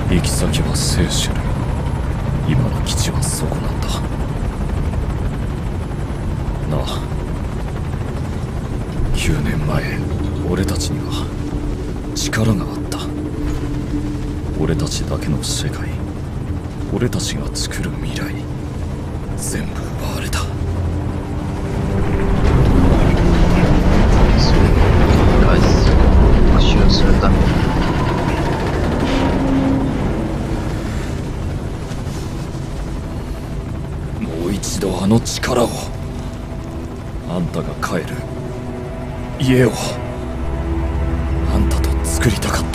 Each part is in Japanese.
行き先はセーシェル。今の基地はそこなんだなあ。9年前俺たちには力があった。俺たちだけの世界、俺たちが作る未来、全部奪われた。 回数を復習するためにもう一度あの力を、あんたが帰る家をあんたと作りたかった。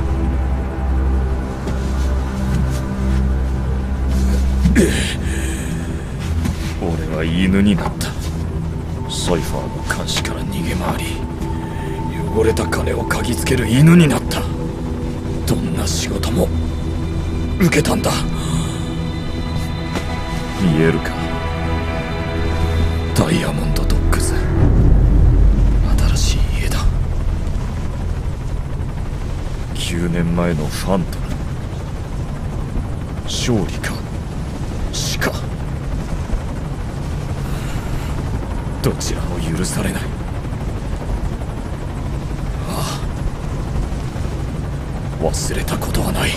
俺は犬になった。サイファーの監視から逃げ回り、汚れた金を嗅ぎつける犬になった。どんな仕事も受けたんだ。見えるか、ダイヤモンドドッグズ。新しい家だ。9年前のファントム。勝利か死か、どちらも許されない。ああ、忘れたことはない。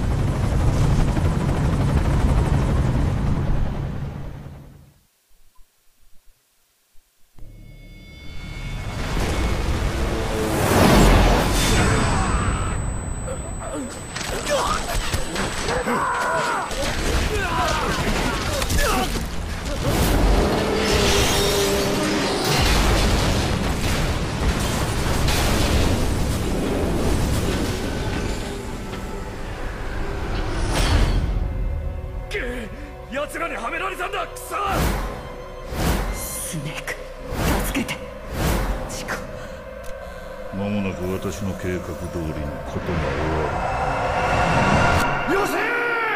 奴らにはめられたんだ。クソスネーク、助けて。チコ、 間もなく私の計画通りにことが終わる。よせ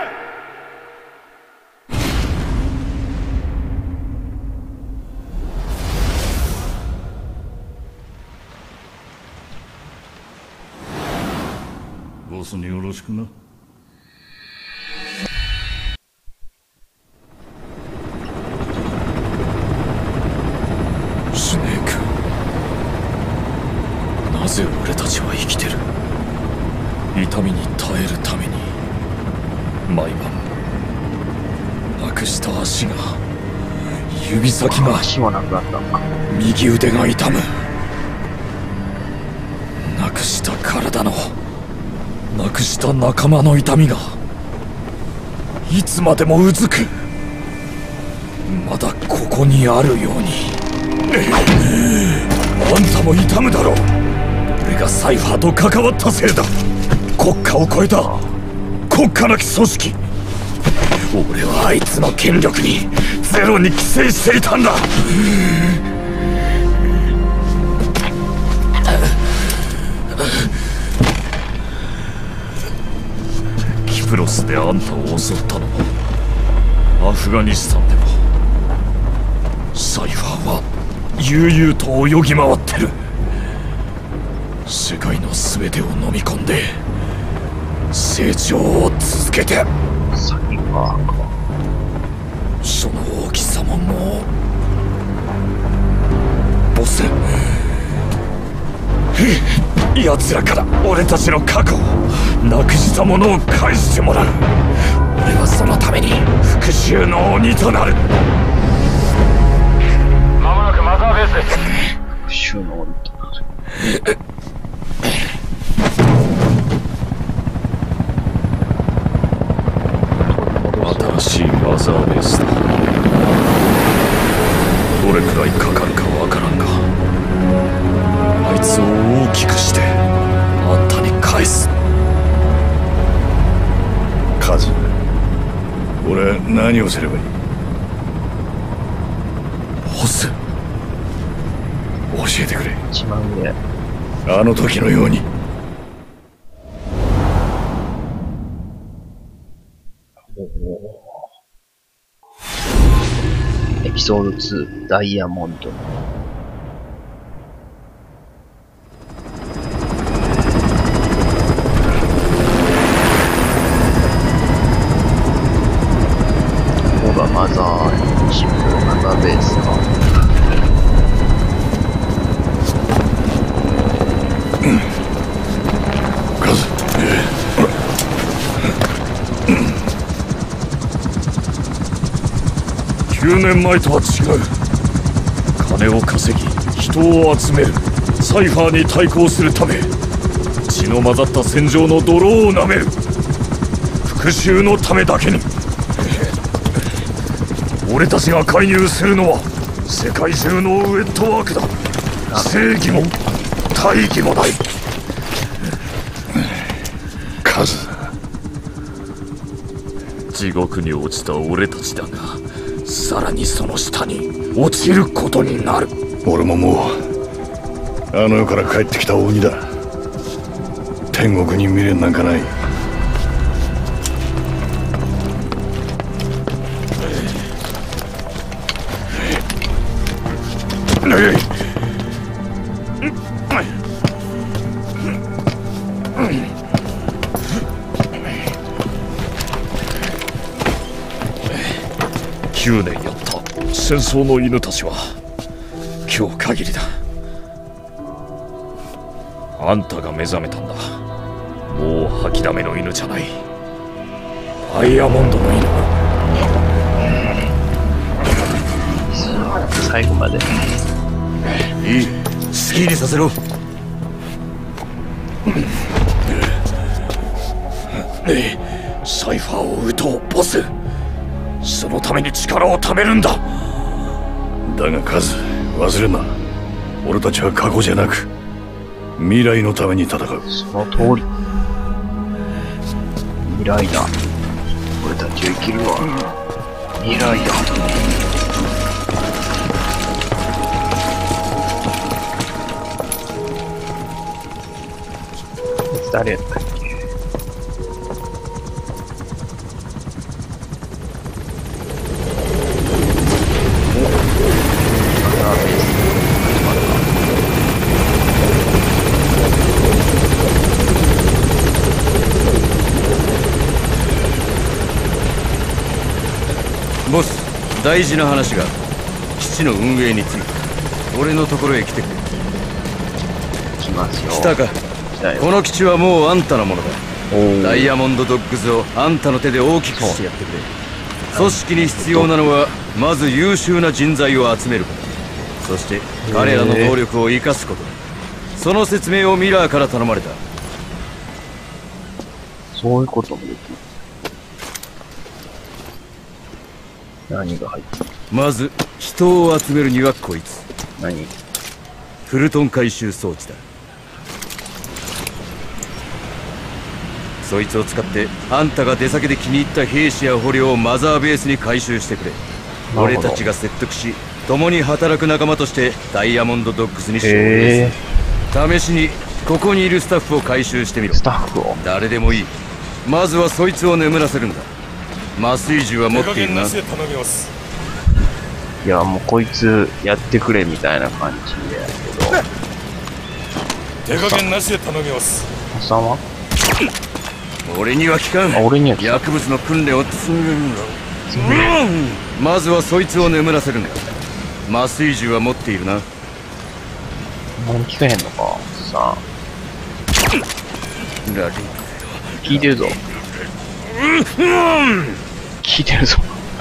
ボスによろしくな。 スネーク、なぜ俺たちは生きてる。痛みに耐えるために毎晩なくした足が、指先が、 足もなくなった。 右腕が痛む。なくした体の、なくした仲間の痛みがいつまでもうずく。まだここにあるように。あんたも痛むだろう。俺がサイファーと関わったせいだ。国家を超えた国家なき組織。俺はあいつの権力にゼロに寄生していたんだ。キプロスであんたを襲ったのも、アフガニスタンでも、サイファーは悠々と泳ぎ回ってる。世界の全てを飲み込んで成長を続けて。 サイファーか。 その大きさももうボス、奴らから俺たちの過去を、なくしたものを返してもらう。俺はそのために復讐の鬼となる。 まもなくマザーベースです。 復讐の鬼となる。 新しいマザーベースだ。どれくらいかかるかわからんが、あいつを大きくしてあんたに返す。 カズ、俺何をすればいい？ ボス、教えてくれ。 一番上。 あの時のように。 エピソード2、ダイヤモンド。 カズ。 9年前とは違う。金を稼ぎ人を集めるサイファーに対抗するため、血の混ざった戦場の泥を舐める復讐のためだけに。俺たちが介入するのは世界中のウェットワークだ。正義も大義もない。 カズ。 地獄に落ちた俺たちだが、さらにその下に落ちることになる。 俺ももうあの世から帰ってきた鬼だ。天国に未練なんかない。 9年やった戦争の犬たちは今日限りだ。あんたが目覚めたんだ。もう吐きだめの犬じゃない。ダイヤモンドの犬。 最後まで。 いい、好きにさせろ。サイファーを撃とう、ボス。そのために力を貯めるんだ。 だがカズ、忘れんな。俺たちは過去じゃなく未来のために戦う。 その通り。未来だ。俺たちは生きるわ。未来だ。誰やったっけ？ ボス、大事な話が。基地の運営について俺のところへ来てくれ。 来ますよ。 来たか。この基地はもうあんたのものだ。ダイヤモンドドッグズをあんたの手で大きくしてやってくれ。組織に必要なのはまず優秀な人材を集めること、そして彼らの能力を生かすことだ。その説明をミラーから頼まれた。 そういうこともできる。何が入ってる？ まず人を集めるにはこいつ。 何？ フルトン回収装置だ。そいつを使ってあんたが出先で気に入った兵士や捕虜をマザーベースに回収してくれ。俺たちが説得し、共に働く仲間としてダイヤモンドドッグスに勝利する。試しにここにいるスタッフを回収してみろ。 スタッフを？ 誰でもいい。まずはそいつを眠らせるんだ。麻酔銃は持っているな。 いや、もうこいつやってくれみたいな感じやけど。 手加減なしで頼みます。 おっさんは？ 俺には効かん。 俺には効かん。 薬物の訓練を積むんだ。まずはそいつを眠らせるんだ。麻酔銃は持っているな。 何聞かへんのかさあ。聞いてるぞ。聞いてるぞ。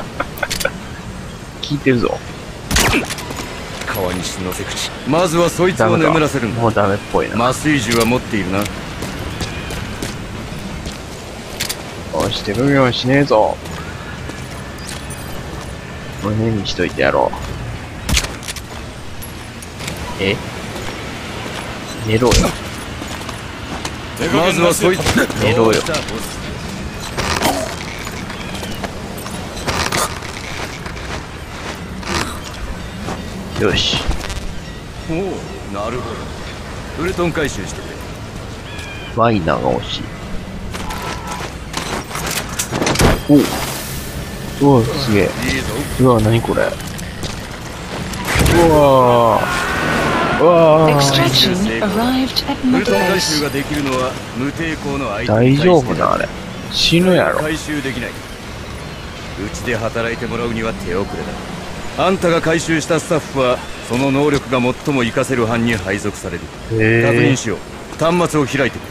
聞いてるぞ。 川西の瀬口。まずはそいつを眠らせるんだ。 もうダメっぽいな。 麻酔銃は持っているな。 押して無病しねえぞ。胸にしといてやろう。寝ろよ。 まずはそいつ。 寝ろよ。よし。 おお、なるほど。フルトン回収してくれ。 ワイナーが欲しい。おうわ、すげえ。 いいぞ。 うわ、なにこれ。うわー。うわー。 Extraction arrived at フルトン回 Mother 収 Base. ができるのは無抵抗の相手。 大丈夫なあれ。死ぬやろ。 回収できない。うちで働いてもらうには手遅れだ。あんたが回収したスタッフはその能力が最も活かせる班に配属される。確認しよう。 端末を開いてくれ。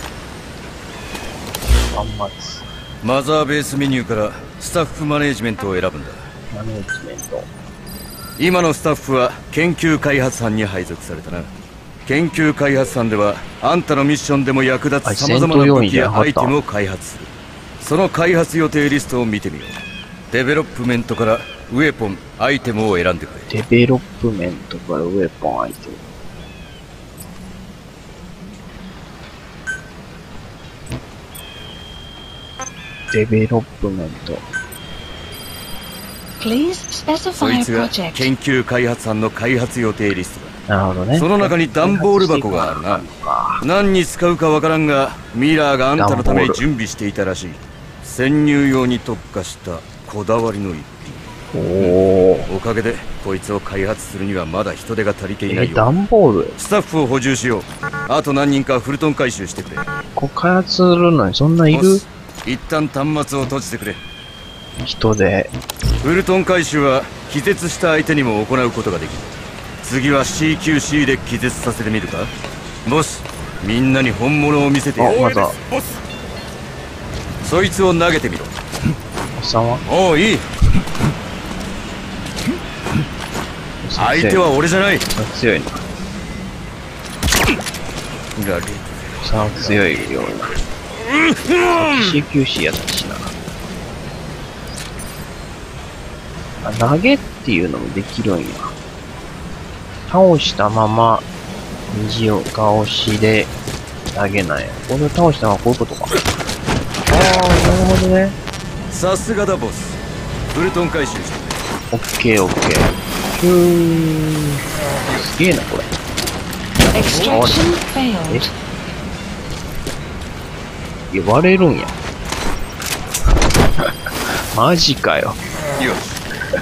端末。 マザーベースメニューからスタッフマネージメントを選ぶんだ。 マネージメント。 今のスタッフは研究開発班に配属されたな。研究開発班ではあんたのミッションでも役立つ様々な武器やアイテムを開発する。その開発予定リストを見てみよう。デベロップメントからウェポン、アイテムを選んでくれ。 デベロップメントからウェポン、アイテム。デベロップメント。 そいつが研究開発班の開発予定リストだ。 なるほどね。 その中に段ボール箱があるな。何に使うかわからんが、ミラーがあんたのために準備していたらしい。潜入用に特化したこだわりの一品。おかげでこいつを開発するにはまだ人手が足りていないよ。 段ボール。 スタッフを補充しよう。あと何人かフルトン回収してくれ。 こう開発するのにそんないる？ 一旦端末を閉じてくれ。 人で。 フルトン回収は気絶した相手にも行うことができる。次は CQC で気絶させてみるか。ボス、みんなに本物を見せてやる。 まだそいつを投げてみろ。 おっさんは？ おう、いい。相手は俺じゃない。 強いな。 ラリおっさんは強いような。CQC やったしな。あ、投げっていうのもできるんや。倒したまま虹を倒しで投げない。これを倒したのはこういうことか。ああ、なるほどね。 さすがだボス。フルトン回収して。 オッケーオッケー。すげえなこれ。割れるんや。マジかよ。 よし。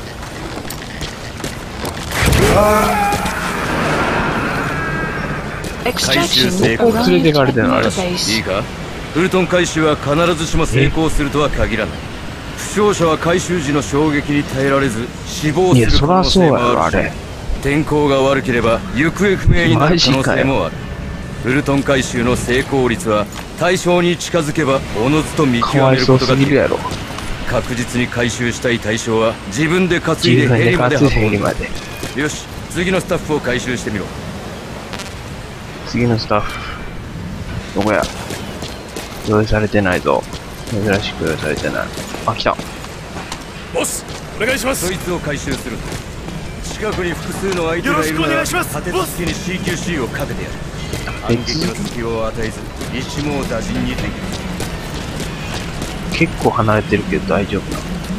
回収成功。 連れてかれてるのあれ。 いいか、フルトン回収は必ずしも成功するとは限らない。負傷者は回収時の衝撃に耐えられず死亡する可能性もあるし、天候が悪ければ行方不明になる可能性もある。フルトン回収の成功率は対象に近づけばおのずと見極めることができる。確実に回収したい対象は自分で担いでヘリまで運ぶ。よし、次のスタッフを回収してみろ。 次のスタッフどこや。用意されてないぞ。珍しく用意されてない。あ、来た。 ボス、お願いします。 そいつを回収する。近くに複数の相手がいるなら立て続けに CQC をかけてやる。反撃の隙を与えず一網打尽にできる。 結構離れてるけど大丈夫な。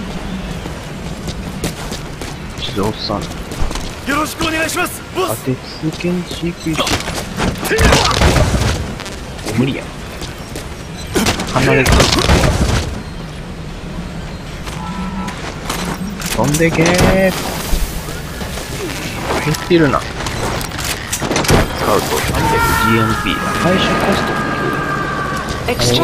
ちょっとおっさんよろしくお願いします、ボス。 立て続けに CQC。無理やん。離れてる。飛んでけー。減ってるな。使うと 300GMP だ。回収コスト研究開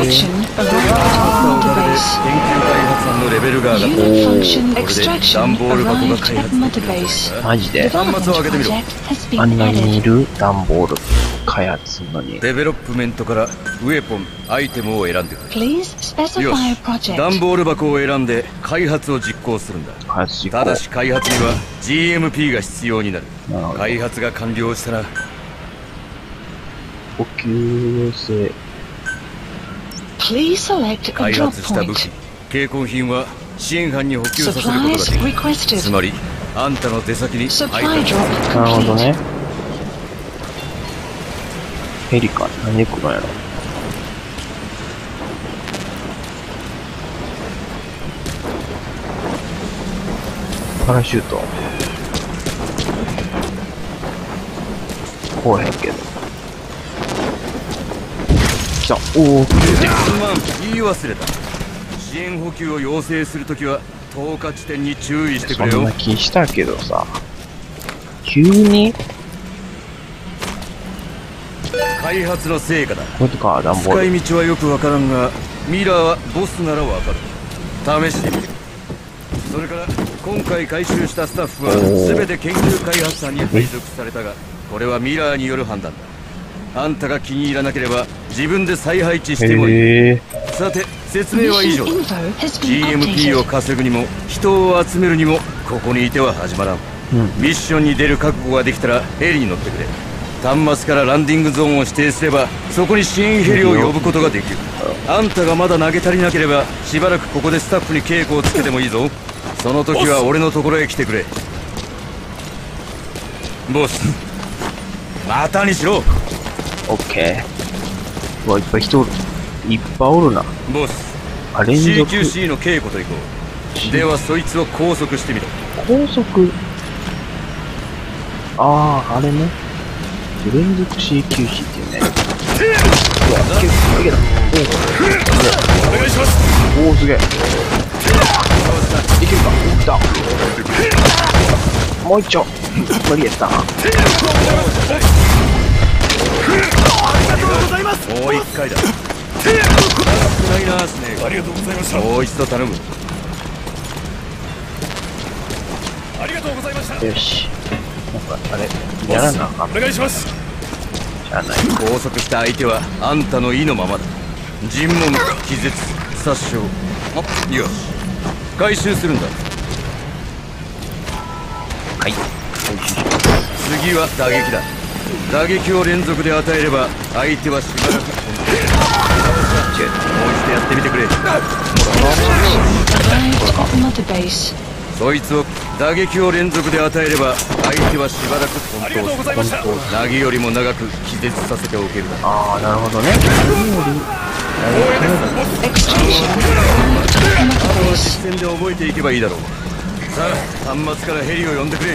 発さんのレベルが上がった。これで段ボール箱が開発できる。 マジで端末を開けてみろ。 あんなにいる段ボール開発するのに。 デベロップメントからウェポン、アイテムを選んでくれ。よし、段ボール箱を選んで開発を実行するんだ。ただし開発には GMP が必要になる。開発が完了したら補給性。 開発した武器、携行品は支援班に補給させることができる。つまりあんたの出先に配達。 なるほどね。ヘリか。何で来るんやろ。パラシュートこうへんけど。来た。おお、 言い忘れた。支援補給を要請するときは投下地点に注意してくれよ。 そんな気したけどさ、急に開発の成果だ。 こういうとか段ボール。 使い道はよくわからんが、ミラーはボスならわかる。試してみる。それから今回回収したスタッフは全て研究開発者に配属されたが、これはミラーによる判断だ。 あんたが気に入らなければ自分で再配置してもいい。 へえ。 さて説明は以上だ。 Mission info has been GMP を updated. 稼ぐにも人を集めるにもここにいては始まらん。ミッションに出る覚悟ができたらヘリに乗ってくれ。端末からランディングゾーンを指定すればそこに支援ヘリを呼ぶことができる。あんたがまだ投げ足りなければしばらくここでスタッフに稽古をつけてもいいぞ。その時は俺のところへ来てくれ。ボスまたにしろ。 オッケー。うわ、いっぱい人おる。いっぱいおるな。 ボスあ、連続。 CQC の稽古といこう。ではそいつを拘束してみろ。 高速。ああ、あれね。連続 CQC っていうね。うわ、結構いけた。 お願いします。 おお、すげえ。いけるか。いった。もう一丁。無理やった。 もう一回だ。少ないなスネーク。 ありがとうございました。 もう一度頼む。 ありがとうございました。 よし。なんか、あれ、やらなあかん。 お願いします。 じゃあない。 拘束した相手はあんたの意のままだ。尋問、気絶、殺傷。あ、よし。回収するんだ。 はい。 次は打撃だ。打撃を連続で与えれば相手はしばらく飛んでもう一度やってみてくれ。 Arrived at Mother Base. そいつを打撃を連続で与えれば相手はしばらくありがとうございました。 投げよりも長く気絶させておけるだ。 ああ、なるほどね。 Extraction arrived at Mother 実 Base. 戦で覚えていけばいいだろう。さあ端末からヘリを呼んでくれ。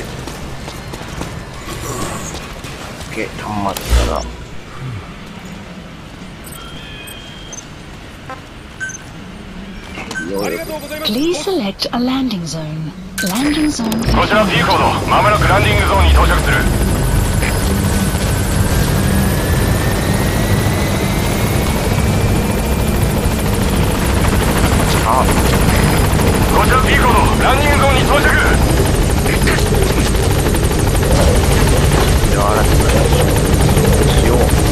端末から。 ありがとうございます。 Please select a landing zone. Landing zone こちら P コード、まもなくランディングゾーンに到着する。こちら P コード、ランディングゾーンに到着。 では、新たなしよう。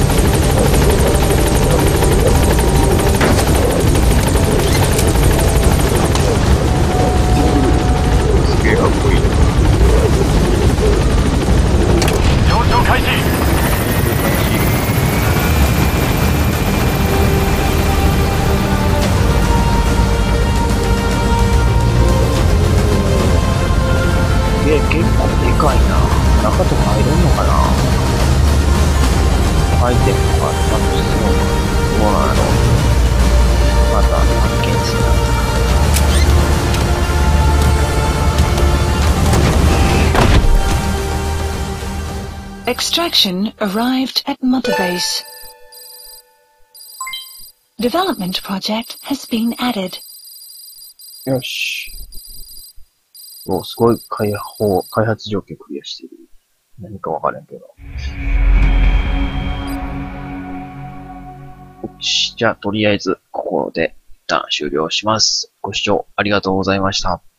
すげえかっこいい。 上昇開始。 結構でかいな。中とか入れんのかな。アイテムとかちゃんと必要なの。どうなんやろ。また発見するな。 Extraction arrived at Mother Base. Development project has been added. よし。お、すごい開発条件クリアしてる。何かわからんけど。よし。じゃあ、とりあえず、ここで一旦終了します。ご視聴ありがとうございました。